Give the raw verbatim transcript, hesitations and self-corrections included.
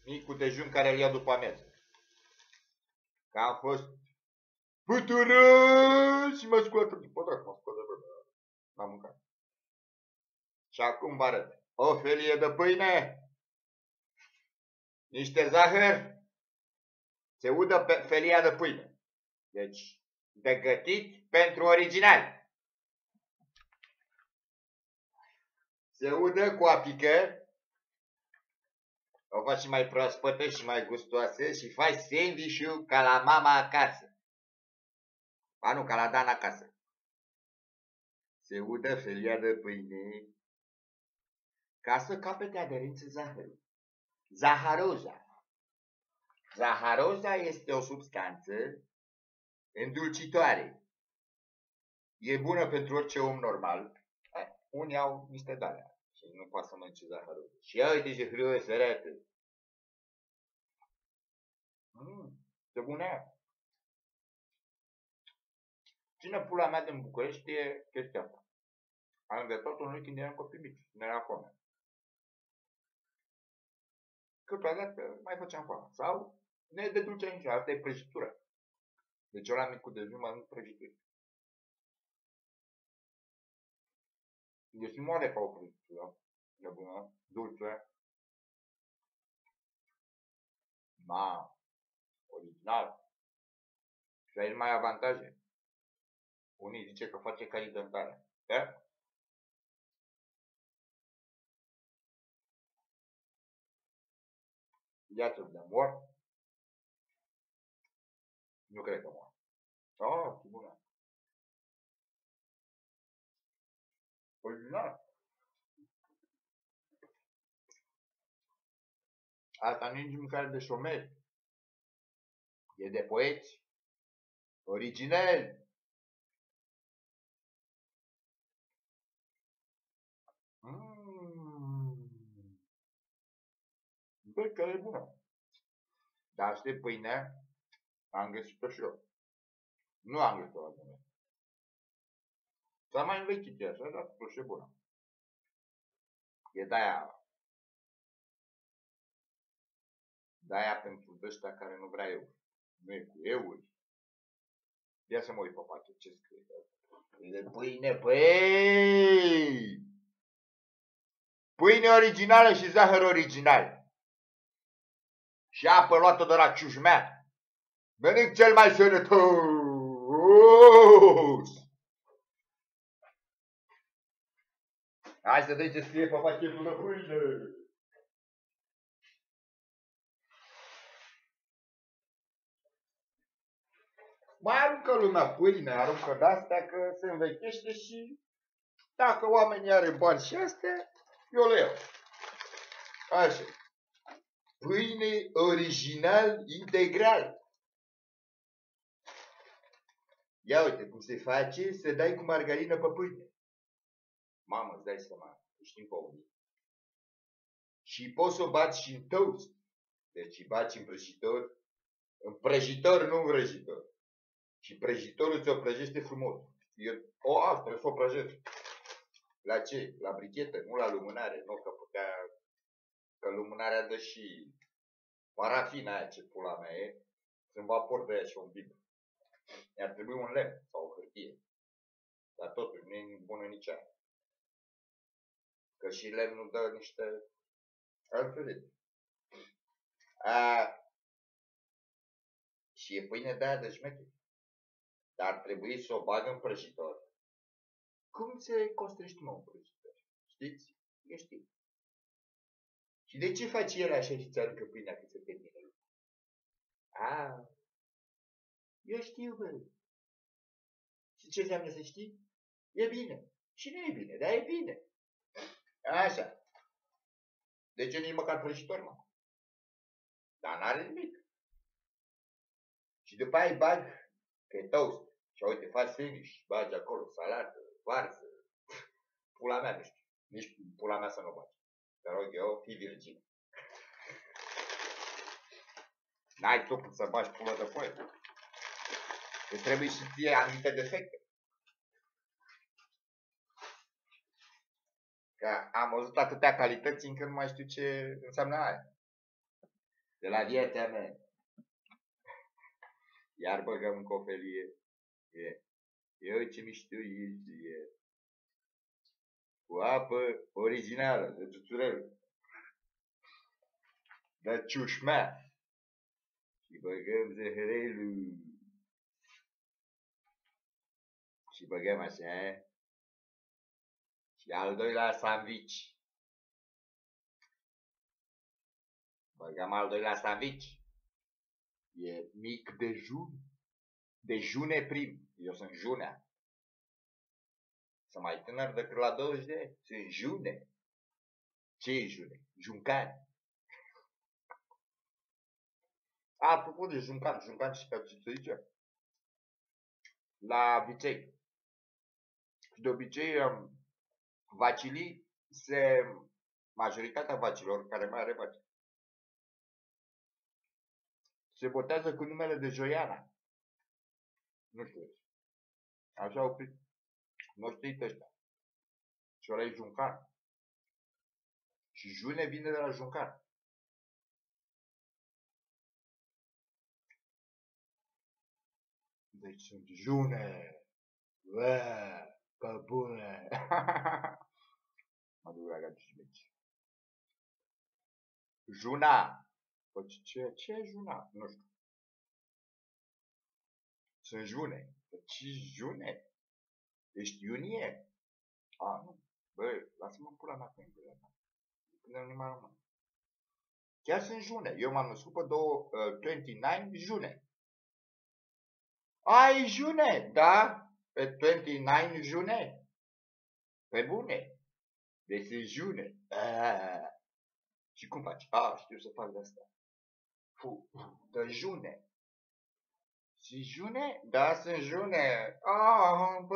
micul dejun care îl iau după amiază. Că am fost pătură și mă scoată. Bă, dacă mă scoată, bă, n-am mâncat. Și acum vă arăt. O felie de pâine, niște zahăr, se udă pe felia de pâine. Deci, de gătit pentru original. Se udă cu apică, o faci și mai proaspătă și mai gustoasă și faci sandwich-ul ca la mama acasă. Ba nu, ca la Dan acasă. Se udă felia de pâine ca să capete aderență zahărul. Zaharoza. Zaharoza este o substanță îndulcitoare. E bună pentru orice om normal. Unii au niște de-alea și nu poate să mănânce zaharoza. Și ia uite ce frumos arată. Mmm, ce bună e. Cine pula mea din București e chestia asta. Am învățat-o noi când eram copii mici, nu era foame. Câteodată mai făceam foame. Sau ne deduceam și asta e prăjitură. Deci eu la micul dejun mănânc prăjituri. Deci nu moare ca o prăjitură. E bună, dulce. Ma, original. Și ai mai avantaje. Unii zice că face carii dentare. Da? Ia-ți-o de mor. Nu cred că mor. Oh, ce bună. Original. Asta nu e nici mâncare de șomeri. E de poeți. Original. Mmm. Bă, că e bună. Dar asta e pâine. Am găsit-o și eu. Nu am găsit-o la mine. S-a mai învechit e așa, dar totuși e bună. E de-aia. De-aia pentru ăștia care nu vrea eu. Nu e cu euri. Ia să mă uit pe pace, ce scrie? E de pâine, păi! Pâine originală și zahăr original. Și apă luată de la ciușmea. Mănânc cel mai sănătos. Hai să dai ce scrie pe pachetul de pâine. Mai aruncă lumea pâine, aruncă de-astea că se învechește și dacă oamenii are bani și astea, eu le iau. Așa. Pâine original integral. Ia uite cum se face să dai cu margarină pe pâine. Mamă, îți dai seama, știm pe unii. Și poți să o bați și în toast. Deci îi bați în prăjitor. În prăjitor, nu în vrăjitor. Și prăjitorul ți-o prăjește frumos. O, a, trebuie să o prăjești. La ce? La brichetă, nu la lumânare. Nu, că putea... Că lumânarea dă și parafina aia, ce pula mea e. În vapor de aia și un bib. Mi-ar trebui un lemn sau o hârtie. Dar totuși nu e bună nici aia. Că și lemnul dă niște... altfel. A... Și e pâine de aia de șmecher. Dar ar trebui să o bag în prăjitor. Cum se construiește, mă, un prăjitor? Știți? Eu știu. Și de ce faci el așa și ți aruncă pâinea când se termină lucrul? A, eu știu, bă. Și ce înseamnă să știi? E bine. Și nu e bine, dar e bine. Așa. De ce nu-i măcar prăjitor, mă? Dar n-are nimic. Și după aia îi bag pe toast. Și uite, faci sandwich, bagi acolo salată, varză. Pula mea, nu știu. Nici pula mea să nu o bagi. Te rog eu, fii virgin. N-ai tu să bagi pulă de foaie. Îți trebuie să fie anumite defecte. Că am văzut atâtea calități încât nu mai știu ce înseamnă aia. De la viața mea. Iar băgăm în cofelie. E. Eu ce mișto e. Cu apă originală, de tuturel. De ciușmea. Și băgăm zăhărelul. Și băgăm așa. Și al doilea sandwich. Băgăm al doilea sandwich. E mic dejun. Dejune prim. Eu sunt junea. Sunt mai tânăr decât la douăzeci de ani. Sunt june. Ce e june? Juncan. A, apropo de juncan. Juncan și pe ce se zice? La vicei. De obicei, vacilii se... Majoritatea vacilor care mai are vaci se botează cu numele de Joiana. Nu știu. Așa au fi noștrit ăștia. Și ăla e Juncan. Și June vine de la Juncan. Deci sunt June. Uee, pe bune. Mă duc la gagiu și mici. Juna. Păi ce, ce e Juna? Nu știu. Sunt June. Ce June? Ești iunie? A, nu. Băi, lasă-mă pula mea cu Engleza. Până nu mai rămân. Chiar sunt June. Eu m-am născut pe douăzeci și nouă June. Ai June, da? Pe douăzeci și nouă June. Pe bune. Deci sunt June. Aaaa. Și cum faci? A, știu să fac de asta. Fu, de June. Și June? Da, sunt June. Ah,